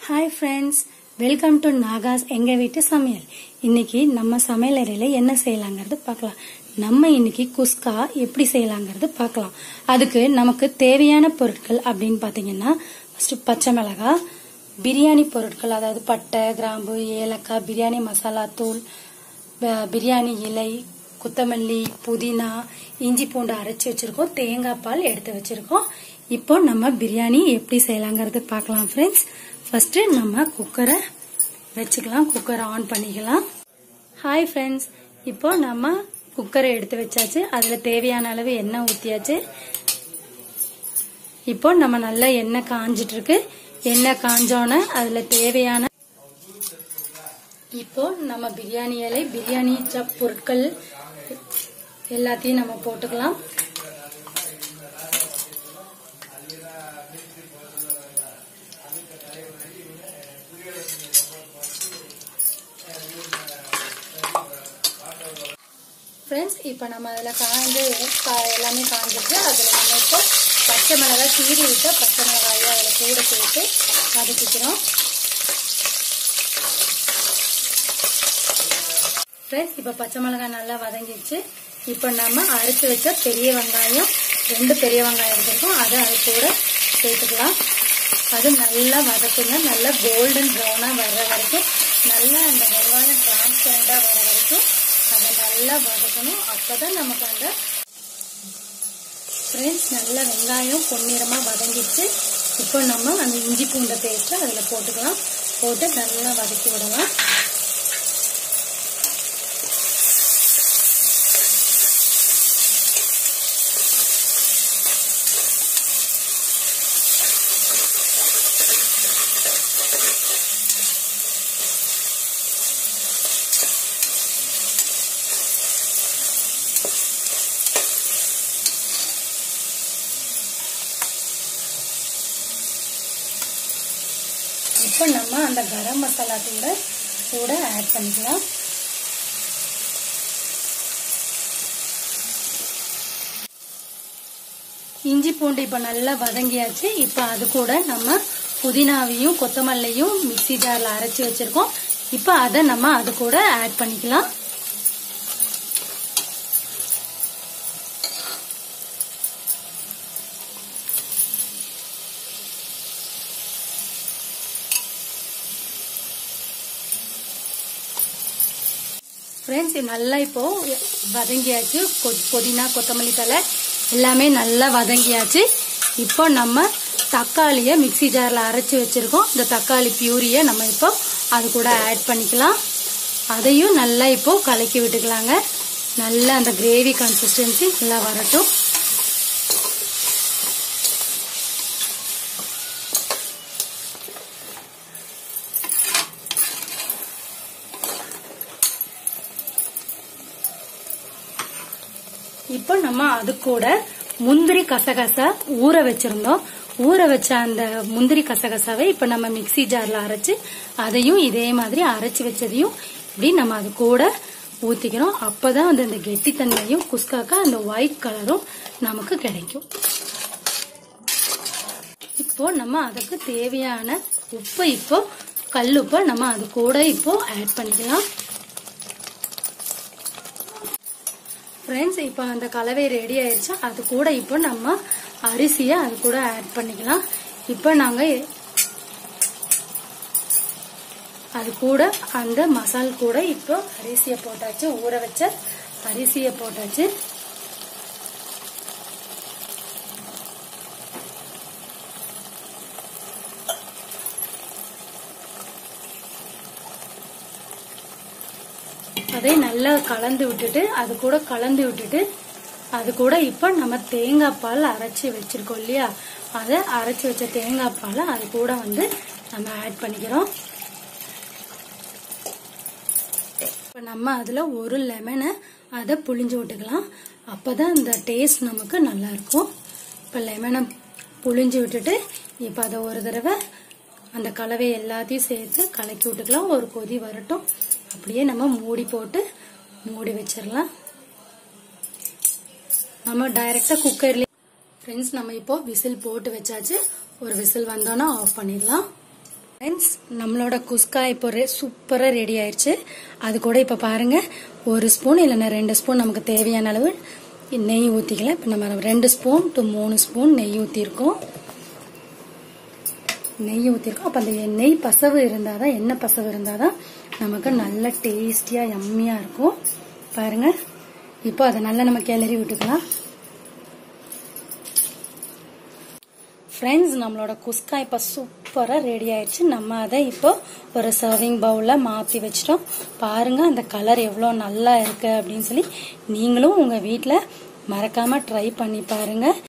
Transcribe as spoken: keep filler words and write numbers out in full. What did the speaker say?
Hi friends, welcome to நாகாஸ் எங்க வீட்டு சமையல். இன்னைக்கு நம்ம சமையல் அறையில என்ன செய்யலாங்கிறது பார்க்கலாம். நம்ம இன்னைக்கு குஸ்கா எப்படி செய்யலாங்கிறது பார்க்கலாம். அதுக்கு நமக்கு தேவையான பொருட்கள் அப்படின்னு பாத்தீங்கன்னா, ஃபர்ஸ்ட் பச்சை மிளகாய், பிரியாணி பொருட்கள் அதாவது பட்டை, கிராம்பு, ஏலக்காய், பிரியாணி மசாலா தூள், பிரியாணி இலை, கொத்தமல்லி, புதினா, இஞ்சி பூண்டு அரைச்சி வச்சிருக்கோம், தேங்காய் பால் எடுத்து வச்சிருக்கோம். இப்போ நம்ம பிரியாணி எப்படி செய்யலாங்கிறது பார்க்கலாம் ஃப்ரெண்ட்ஸ். ஃபர்ஸ்ட் நம்ம குக்கரை வச்சுக்கலாம், குக்கரை ஆன் பண்ணிக்கலாம். ஹாய் ஃப்ரெண்ட்ஸ், இப்போ நம்ம குக்கரை எடுத்து வச்சாச்சு, அதுல தேவையான அளவு எண்ணெய் ஊத்தியாச்சு. இப்போ நம்ம நல்லா எண்ணெய் காஞ்சிட்டு இருக்கு. எண்ணெய் காஞ்சோன அதுல தேவையான இப்போ நம்ம பிரியாணி இலை, பிரியாணி பொருட்கள் எல்லாத்தையும் நம்ம போட்டுக்கலாம். ஃப்ரெண்ட்ஸ், இப்போ நம்ம அதில் காய்ந்து எல்லாமே காஞ்சிட்டு அதில் நம்ம இப்போ பச்சை மிளகாய் கீறி விட்டு பச்சை மிளகாயை அதில் கூட சேர்த்து வதக்கிக்கிறோம். ஃப்ரெண்ட்ஸ், இப்போ பச்சை மிளகாய் நல்லா வதங்கிடுச்சு. இப்போ நம்ம அரைச்சி வச்ச பெரிய வெங்காயம், ரெண்டு பெரிய வெங்காயம் எடுத்துருக்கோம், அதை அது கூட சேர்த்துக்கலாம். அது நல்லா வதக்குங்க, நல்லா கோல்டன் ப்ரௌனா வர்ற வரைக்கும், நல்லா அந்த வெங்காயம் டிரான்ஸ்பரண்டா வர வரைக்கும் அதை நல்லா வதக்கணும். அப்பதான் நமக்கு அந்த ஃப்ரெண்ட்ஸ் நல்லா வெங்காயம் பொன்னிறமா வதங்கிடுச்சு. இப்போ நம்ம அந்த இஞ்சி பூண்டை பேஸ்ட் அதுல போட்டுக்கலாம். போட்டு நல்லா வதக்கி விடலாம். இப்போ நம்ம அந்த கரம் மசாலா தூளை கூட ஆட் பண்ணிக்கலாம். இஞ்சி பூண்டு இப்போ நல்லா வதங்கியாச்சு. இப்போ அது கூட நம்ம புதினாவையும் கொத்தமல்லியும் மிக்சி ஜார்ல அரைச்சி வச்சிருக்கோம். இப்போ அதை நம்ம அது கூட ஆட் பண்ணிக்கலாம். ஃப்ரெண்ட்ஸ், நல்லா இப்போ வதங்கியாச்சு. புதினா கொத்தமல்லி தழை எல்லாமே நல்லா வதங்கியாச்சு. இப்போ நம்ம தக்காளியை மிக்சி ஜார்ல அரைச்சி வச்சிருக்கோம். இந்த தக்காளி பியூரியை நம்ம இப்போ அது கூட ஆட் பண்ணிக்கலாம். அதையும் நல்லா இப்போ கலக்கி விட்டுக்கலாங்க. நல்லா அந்த கிரேவி கன்சிஸ்டன்சி நல்லா வரட்டும். இப்போ நம்ம அது கூட முந்திரி கசகசா ஊற வச்சிருந்தோம். ஊற வச்ச அந்த முந்திரி கசகசாவை இப்ப நம்ம மிக்சி ஜார்ல அரைச்சு அதையும் இதே மாதிரி அரைச்சு வச்சதையும் இப்படி நம்ம அது கூட ஊத்திக்கிறோம். அப்பதான் வந்து அந்த கெட்டித்தன்மையும் குஸ்காக்கா அந்த ஒயிட் கலரும் நமக்கு கிடைக்கும். இப்போ நம்ம அதுக்கு தேவையான உப்பு, இப்போ கல்லுப்பை நம்ம அது கூட இப்போ ஆட் பண்ணிக்கலாம். ஃப்ரெண்ட்ஸ், இப்போ அந்த கலவை ரெடி ஆயிடுச்சு. அது கூட இப்போ நம்ம அரிசியை அது கூட ஆட் பண்ணிக்கலாம். இப்போ நாங்க அது கூட அந்த மசால் கூட இப்போ அரிசியை போட்டாச்சு, ஊற வச்ச அரிசியை போட்டாச்சு. அதை நல்லா கலந்து விட்டுட்டு அது கூட கலந்து விட்டுட்டு அது கூட இப்ப நம்ம தேங்காய் பால் அரைச்சி வச்சிருக்கோம் இல்லையா, அதை அரைச்சி வச்ச தேங்காய் பாலை அது கூட வந்து நம்ம ஆட் பண்ணிக்கிறோம். இப்ப நம்ம அதுல ஒரு லெமனை அதை புளிஞ்சு விட்டுக்கலாம். அப்பதான் இந்த டேஸ்ட் நமக்கு நல்லா இருக்கும். இப்ப லெமனை புளிஞ்சு விட்டுட்டு இப்ப அதை ஒரு தடவை அந்த கலவை எல்லாத்தையும் சேர்த்து கலக்கி விட்டுக்கலாம். ஒரு கொதி வரட்டும். அப்படியே நம்ம மூடி போட்டு மூடி வச்சிடலாம். நம்ம டைரக்டா குக்கர்ல ஃப்ரெண்ட்ஸ் நம்ம இப்போ விசில் போட்டு வச்சாச்சு. ஒரு விசில் வந்தோன்னா ஆஃப் பண்ணிடலாம். ஃப்ரெண்ட்ஸ், நம்மளோட குஸ்கா இப்போ சூப்பரா ரெடி ஆயிடுச்சு. அது கூட இப்ப பாருங்க, ஒரு ஸ்பூன் இல்லைன்னா ரெண்டு ஸ்பூன் நமக்கு தேவையான அளவு நெய் ஊத்திக்கல. இப்ப நம்ம ரெண்டு ஸ்பூன் டு மூணு ஸ்பூன் நெய் ஊத்திருக்கோம். நெய் ஊத்திருக்கோம். அப்ப அந்த நெய் பசவு இருந்தாதான், எண்ணெய் பசவு இருந்தாதான் நமக்கு நல்ல டேஸ்டியா யம்மியா இருக்கும். பாருங்க, இப்போ அதை நல்லா நம்ம கிளறி விட்டுக்கலாம். ஃப்ரெண்ட்ஸ், நம்மளோட குஸ்கா இப்ப சூப்பரா ரெடி ஆயிடுச்சு. நம்ம அதை இப்போ ஒரு சர்விங் பவுல்ல மாத்தி வச்சிட்டோம். பாருங்க அந்த கலர் எவ்வளவு நல்லா இருக்கு அப்படின்னு சொல்லி நீங்களும் உங்க வீட்டுல மறக்காம ட்ரை பண்ணி பாருங்க.